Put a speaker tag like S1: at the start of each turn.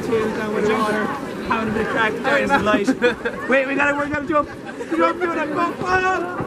S1: two down with the water, having a bit of crack, enjoying the light. Wait, we gotta work out a jump. Jump, do that, go,